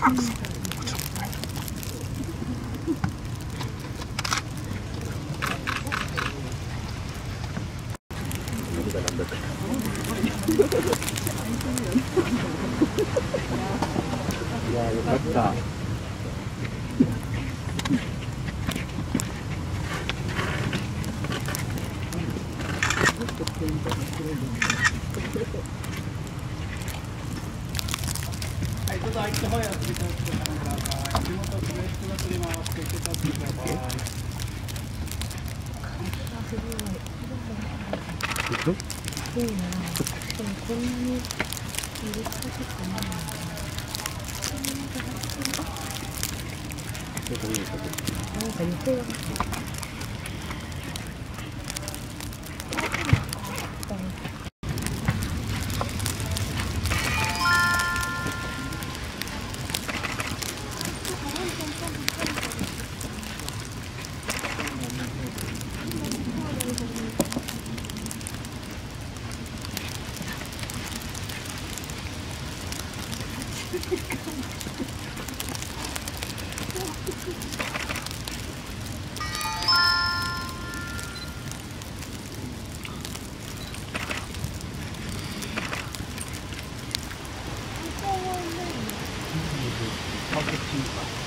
いや、よかった。 はい、どうぞあっちの方へお釣りとお付けください。地元プレスの釣り回して受け取ってください。 すごいな。でもこんなに入れたことない。なんか横が。 マーケット